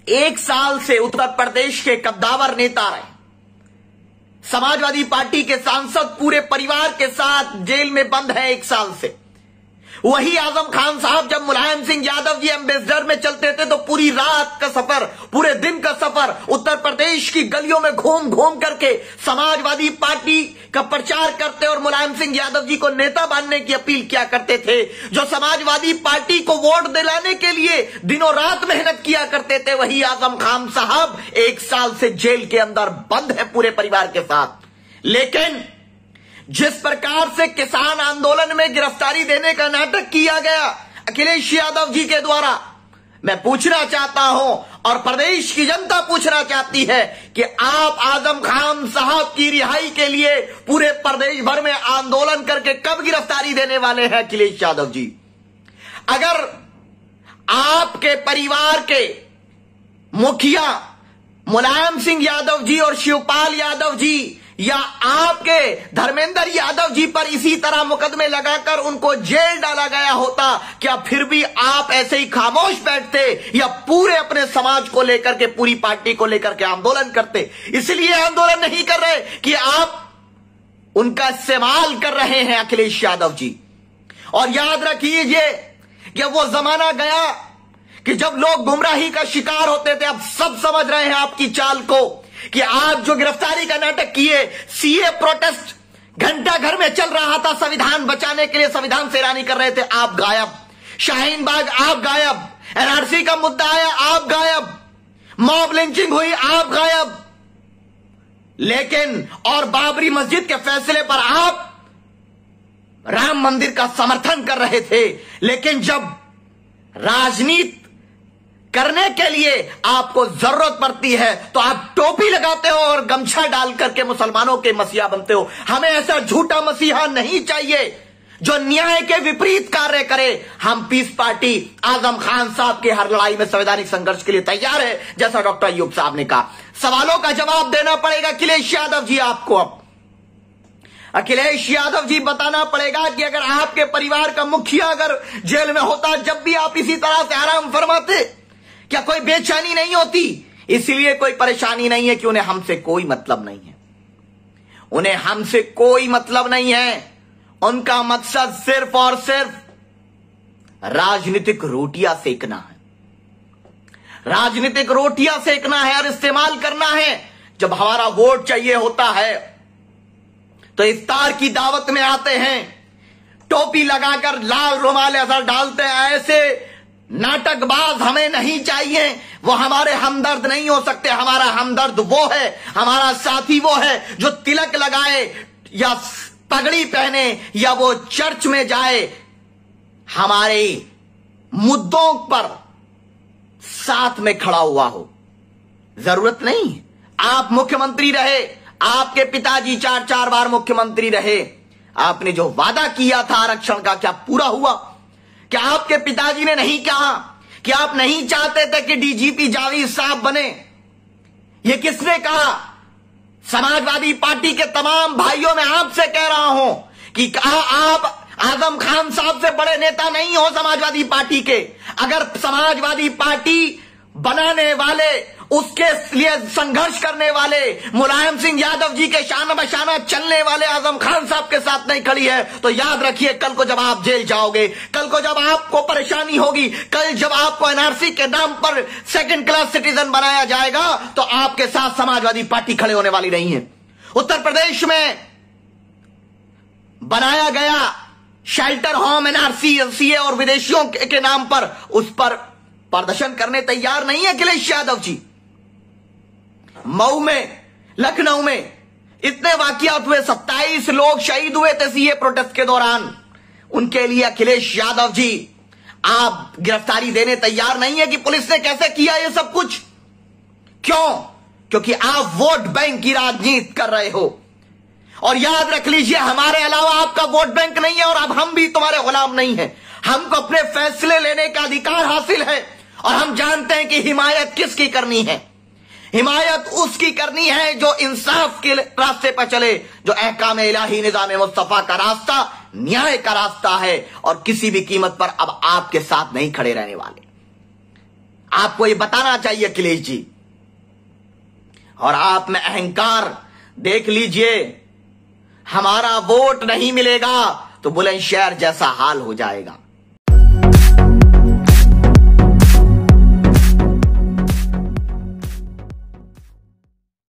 1 साल से उत्तर प्रदेश के कद्दावर नेता रहे, समाजवादी पार्टी के सांसद पूरे परिवार के साथ जेल में बंद है 1 साल से। वही आजम खान साहब जब मुलायम सिंह यादव जी एम्बेसडर में चलते थे तो पूरी रात का सफर, पूरे दिन का सफर उत्तर प्रदेश की गलियों में घूम घूम करके समाजवादी पार्टी का प्रचार करते और मुलायम सिंह यादव जी को नेता बनने की अपील किया करते थे। जो समाजवादी पार्टी को वोट दिलाने के लिए दिनों रात मेहनत किया करते थे, वही आजम खान साहब 1 साल से जेल के अंदर बंद है पूरे परिवार के साथ। लेकिन जिस प्रकार से किसान आंदोलन में गिरफ्तारी देने का नाटक किया गया अखिलेश यादव जी के द्वारा, मैं पूछना चाहता हूं और प्रदेश की जनता पूछना चाहती है कि आप आजम खान साहब की रिहाई के लिए पूरे प्रदेश भर में आंदोलन करके कब गिरफ्तारी देने वाले हैं अखिलेश यादव जी? अगर आपके परिवार के मुखिया मुलायम सिंह यादव जी और शिवपाल यादव जी या आपके धर्मेंद्र यादव जी पर इसी तरह मुकदमे लगाकर उनको जेल डाला गया होता, क्या फिर भी आप ऐसे ही खामोश बैठते या पूरे अपने समाज को लेकर के, पूरी पार्टी को लेकर के आंदोलन करते? इसलिए आंदोलन नहीं कर रहे कि आप उनका इस्तेमाल कर रहे हैं अखिलेश यादव जी। और याद रखिए कि वो जमाना गया कि जब लोग गुमराही का शिकार होते थे। अब सब समझ रहे हैं आपकी चाल को कि आप जो गिरफ्तारी का नाटक किए, सीए प्रोटेस्ट घंटा घर में चल रहा था, संविधान बचाने के लिए संविधान से ऐलानी कर रहे थे, आप गायब। शाहीन बाग आप गायब, एनआरसी का मुद्दा आया आप गायब, मॉब लिंचिंग हुई आप गायब। लेकिन और बाबरी मस्जिद के फैसले पर आप राम मंदिर का समर्थन कर रहे थे। लेकिन जब राजनीति करने के लिए आपको जरूरत पड़ती है तो आप टोपी लगाते हो और गमछा डाल करके मुसलमानों के मसीहा बनते हो। हमें ऐसा झूठा मसीहा नहीं चाहिए जो न्याय के विपरीत कार्य करे। हम पीस पार्टी आजम खान साहब की हर लड़ाई में संवैधानिक संघर्ष के लिए तैयार है, जैसा डॉक्टर अय्यूब साहब ने कहा। सवालों का जवाब देना पड़ेगा अखिलेश यादव जी आपको। अब अखिलेश यादव जी बताना पड़ेगा कि अगर आपके परिवार का मुखिया अगर जेल में होता, जब भी आप इसी तरह से आराम फरमाते, क्या कोई बेचैनी नहीं होती? इसलिए कोई परेशानी नहीं है कि उन्हें हमसे कोई मतलब नहीं है। उन्हें हमसे कोई मतलब नहीं है। उनका मकसद सिर्फ और सिर्फ राजनीतिक रोटियां सेकना है, राजनीतिक रोटियां सेकना है और इस्तेमाल करना है। जब हमारा वोट चाहिए होता है तो इफ्तार की दावत में आते हैं, टोपी लगाकर लाल रुमाल ऐसा डालते हैं। ऐसे नाटकबाज हमें नहीं चाहिए। वो हमारे हमदर्द नहीं हो सकते। हमारा हमदर्द वो है, हमारा साथी वो है जो तिलक लगाए या पगड़ी पहने या वो चर्च में जाए, हमारे मुद्दों पर साथ में खड़ा हुआ हो। जरूरत नहीं आप मुख्यमंत्री रहे, आपके पिताजी 4 बार मुख्यमंत्री रहे, आपने जो वादा किया था आरक्षण का क्या पूरा हुआ? क्या आपके पिताजी ने नहीं कहा कि आप नहीं चाहते थे कि डीजीपी जावेद साहब बने? ये किसने कहा? समाजवादी पार्टी के तमाम भाइयों में आपसे कह रहा हूं कि आप आजम खान साहब से बड़े नेता नहीं हो समाजवादी पार्टी के। अगर समाजवादी पार्टी बनाने वाले, उसके लिए संघर्ष करने वाले, मुलायम सिंह यादव जी के शाना बशाना चलने वाले आजम खान साहब के साथ नहीं खड़ी है, तो याद रखिए कल को जब आप जेल जाओगे, कल को जब आपको परेशानी होगी, कल जब आपको एनआरसी के नाम पर 2nd क्लास सिटीजन बनाया जाएगा, तो आपके साथ समाजवादी पार्टी खड़े होने वाली नहीं है। उत्तर प्रदेश में बनाया गया शेल्टर होम एनआरसी, सीए और विदेशियों के नाम पर, उस पर प्रदर्शन करने तैयार नहीं है अखिलेश यादव जी। मऊ में, लखनऊ में इतने वाकयात हुए, 27 लोग शहीद हुए थे सीए प्रोटेस्ट के दौरान। उनके लिए अखिलेश यादव जी आप गिरफ्तारी देने तैयार नहीं है कि पुलिस ने कैसे किया ये सब कुछ? क्यों? क्योंकि आप वोट बैंक की राजनीति कर रहे हो। और याद रख लीजिए, हमारे अलावा आपका वोट बैंक नहीं है और अब हम भी तुम्हारे गुलाम नहीं है। हमको अपने फैसले लेने का अधिकार हासिल है और हम जानते हैं कि हिमायत किसकी करनी है। हिमायत उसकी करनी है जो इंसाफ के रास्ते पर चले, जो अहकाम इलाही निजाम मुस्तफा का रास्ता, न्याय का रास्ता है, और किसी भी कीमत पर अब आपके साथ नहीं खड़े रहने वाले। आपको ये बताना चाहिए अखिलेश जी। और आप में अहंकार देख लीजिए, हमारा वोट नहीं मिलेगा तो बुलंदशहर जैसा हाल हो जाएगा।